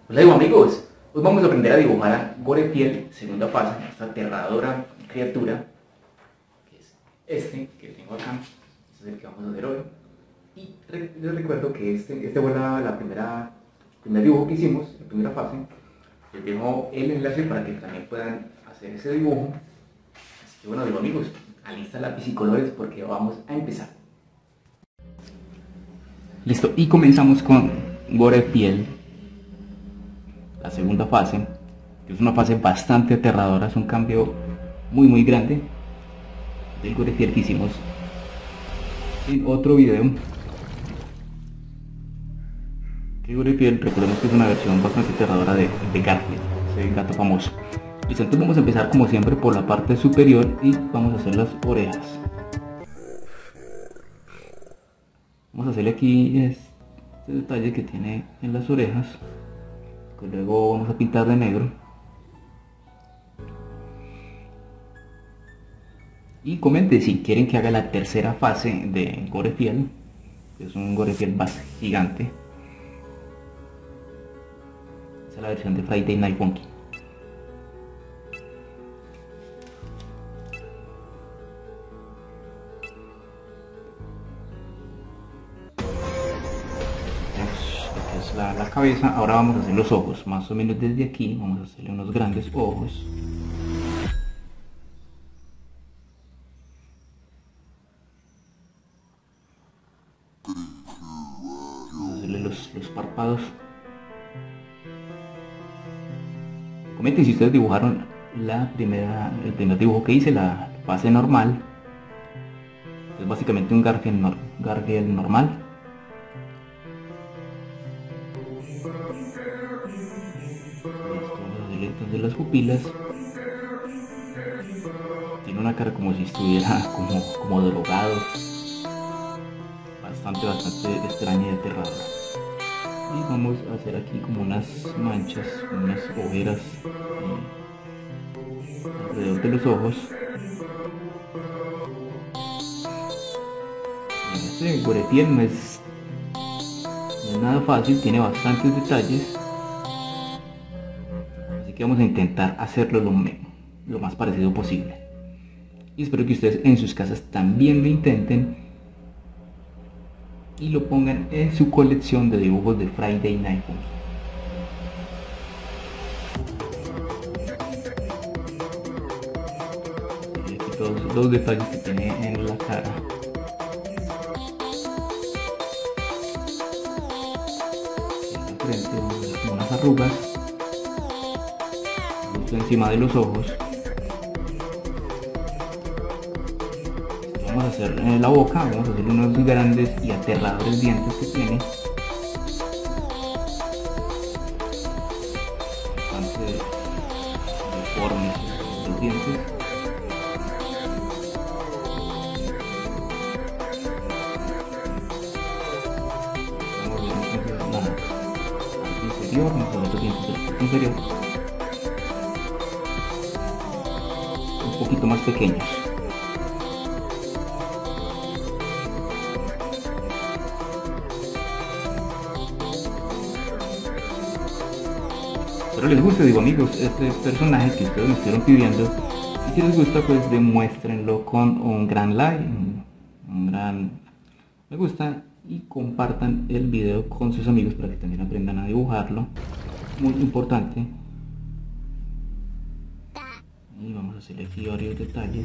Hola amigos, hoy vamos a aprender a dibujar a Gorefiel, segunda fase, esta aterradora criatura, que es este que tengo acá. Este es el que vamos a hacer hoy. Y les recuerdo que este fue el primer dibujo que hicimos, la primera fase. Les dejo el enlace para que también puedan hacer ese dibujo. Así que bueno, amigos, alista lápiz y colores porque vamos a empezar. Listo, y comenzamos con Gorefiel, la segunda fase, que es una fase bastante aterradora. Es un cambio muy grande del Gorefiel que hicimos en otro video. Que Gorefiel, recordemos que es una versión bastante aterradora de Garfield, ese gato famoso. Listo, entonces vamos a empezar como siempre por la parte superior y vamos a hacer las orejas. Vamos a hacerle aquí este detalle que tiene en las orejas, que luego vamos a pintar de negro. Y comenten si quieren que haga la tercera fase de Gorefiel, que es un Gorefiel más gigante. Esa es la versión de Friday Night Funkin'. La cabeza. Ahora vamos a hacer los ojos, más o menos desde aquí. Vamos a hacerle unos grandes ojos. Vamos a hacerle los párpados. Comenten si ustedes dibujaron el primer dibujo que hice, la fase normal. Es básicamente un Garfield normal. Entonces las pupilas, tiene una cara como si estuviera como drogado, bastante extraña y aterradora. Y vamos a hacer aquí como unas manchas, unas ojeras alrededor de los ojos. Este Gorefiel no es nada fácil, tiene bastantes detalles. Que vamos a intentar hacerlo lo más parecido posible, y espero que ustedes en sus casas también lo intenten y lo pongan en su colección de dibujos de Friday Night Funkin'. Aquí todos los detalles que tiene en la cara. En la frente vamos a hacer unas arrugas encima de los ojos. Vamos a hacer la boca, vamos a hacer unos grandes y aterradores dientes que tiene. Bastante deformes los dientes. Vamos a ver entonces la parte inferior, vamos a ver los dientes de la parte inferior. Un poquito más pequeños. Espero les guste, digo amigos, este personaje que ustedes me estuvieron pidiendo. Y si les gusta, pues demuéstrenlo con un gran like, un gran me gusta, y compartan el video con sus amigos para que también aprendan a dibujarlo. Muy importante. Y vamos a hacerle aquí varios detalles.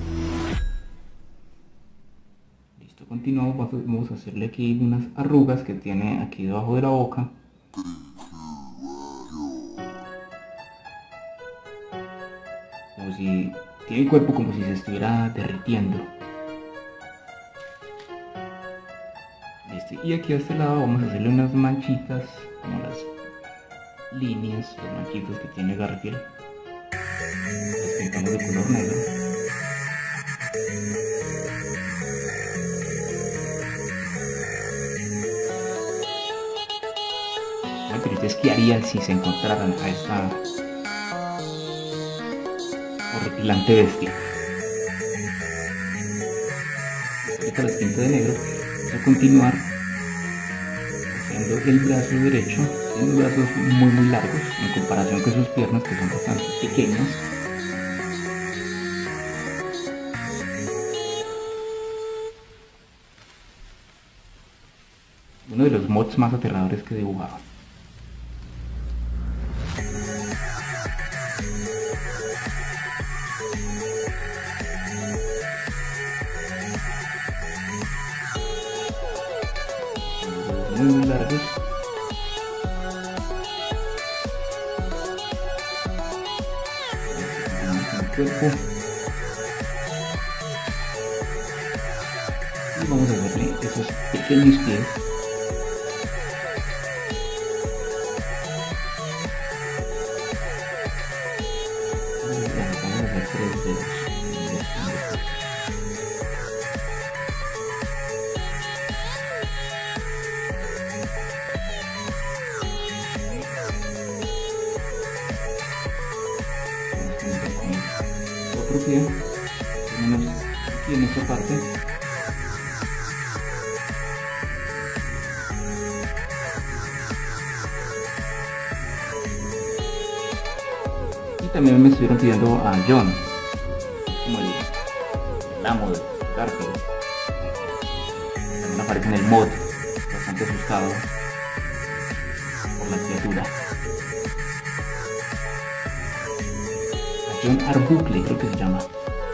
Listo, continuamos. Vamos a hacerle aquí unas arrugas que tiene aquí debajo de la boca. Como si tiene el cuerpo como si se estuviera derritiendo. Listo, y aquí a este lado vamos a hacerle unas manchitas, como las líneas, las manchitas que tiene Garfield. Las pintamos de color negro. Bueno, pero ustedes, ¿qué harían si se encontraran a esta horripilante bestia? Ahorita las pinto de negro. Vamos a continuar haciendo el brazo derecho. Tienen brazos muy largos en comparación con sus piernas, que son bastante pequeñas. Uno de los mods más aterradores que he dibujado. Muy largos. Cuerpo. Y vamos a darle esos pequeños pies. Vamos a hacer 3 dedos. Otro pie, tenemos aquí en esta parte. Y también me estuvieron pidiendo a John, como el amo de Garfield. También aparece en el mod, bastante asustado por la criatura. John Arbuckle, creo que se llama.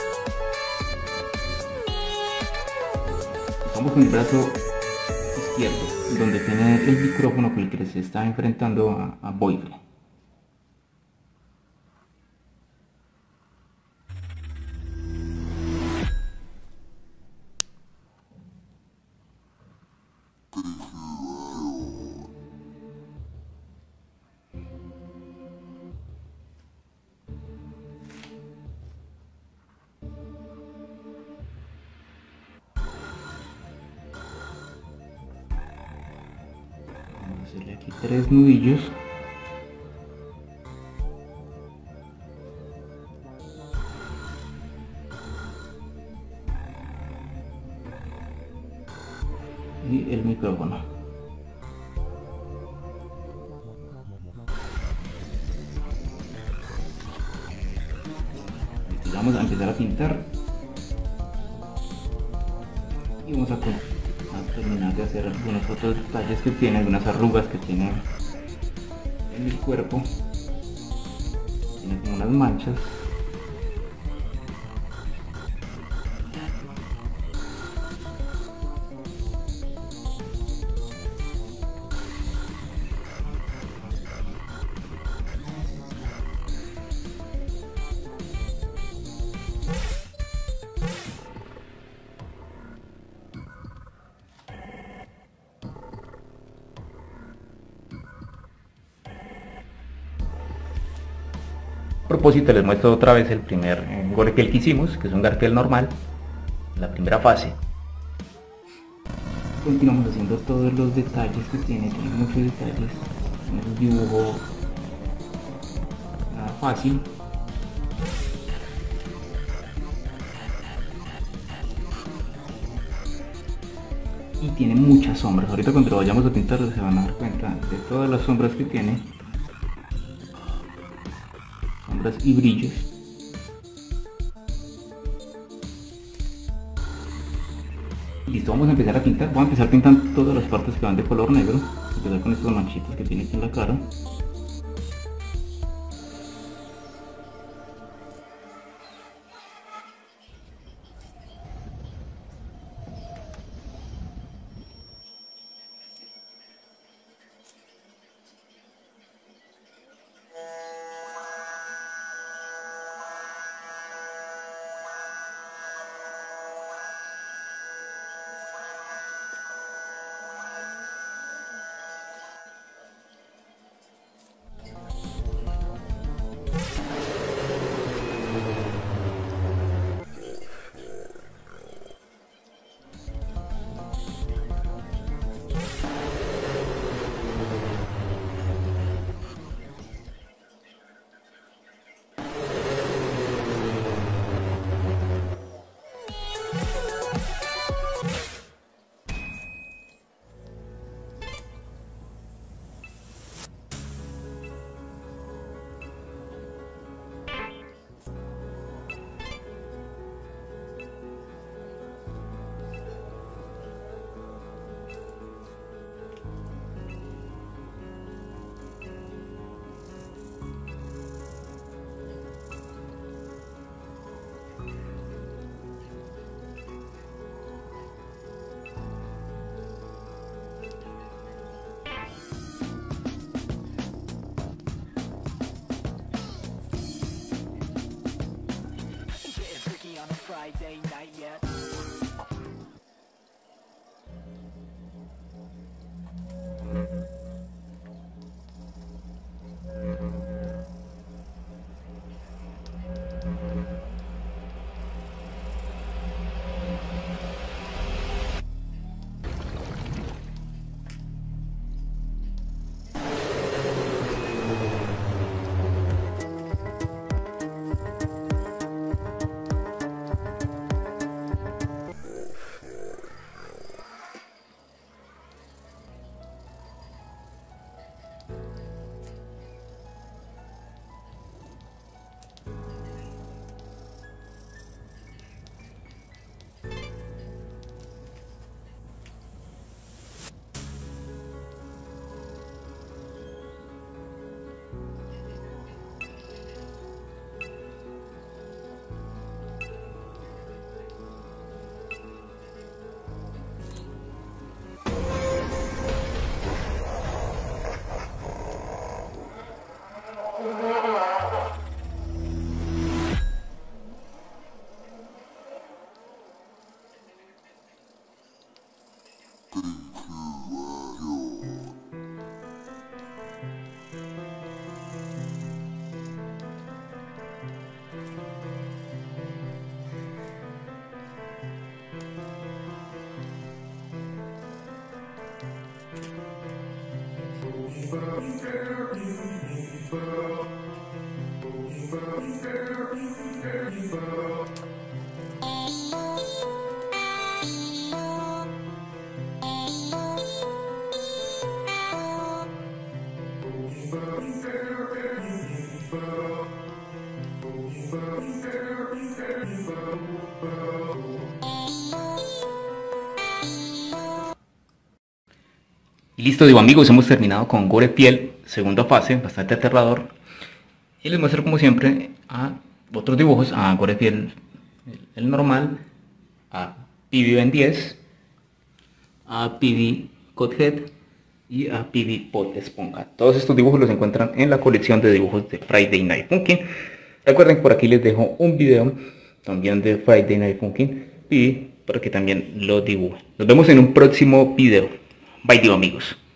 Estamos con el brazo izquierdo, donde tiene el micrófono con el que se está enfrentando a Boyle. Hacerle aquí 3 nudillos. Y el micrófono. Y vamos a empezar a pintar. Y vamos a terminar de hacer algunos otros detalles que tiene, algunas arrugas que tiene en el cuerpo. Tiene como unas manchas. A propósito, les muestro otra vez el primer Garfield que hicimos, que es un Garfield normal, la primera fase. Continuamos haciendo todos los detalles que tiene muchos detalles. Es un dibujo fácil. Y tiene muchas sombras. Ahorita cuando lo vayamos a pintar se van a dar cuenta de todas las sombras que tiene. Sombras y brillos. Listo, vamos a empezar a pintar. Voy a empezar pintando todas las partes que van de color negro. Voy a empezar con estas manchitas que tiene aquí en la cara. Y listo, digo amigos, hemos terminado con Gore Piel, segunda fase, bastante aterrador. Y les muestro como siempre a otros dibujos, a Gore Piel el normal, a PB Ben 10, a PB Cothead y a PB Pot Esponja. Todos estos dibujos los encuentran en la colección de dibujos de Friday Night Funkin'. Recuerden, por aquí les dejo un video también de Friday Night Funkin' y para que también lo dibujen. Nos vemos en un próximo video. Bye, digo amigos.